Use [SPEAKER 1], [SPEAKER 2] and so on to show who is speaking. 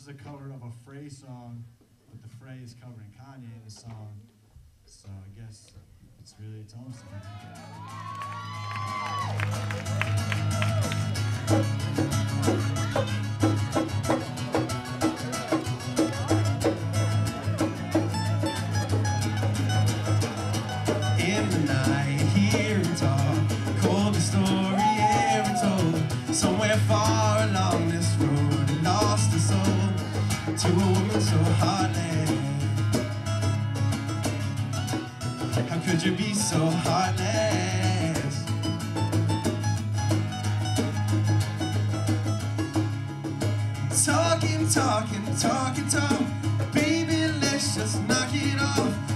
[SPEAKER 1] is a cover of a Frey song, but the Frey is covering Kanye in the song, so I guess it's really its own song. In the night, hear him talk, coldest story ever told. Somewhere far along this road, he lost a soul to a woman so heartless. How could you be so heartless? Talking, talk, baby, let's just knock it off.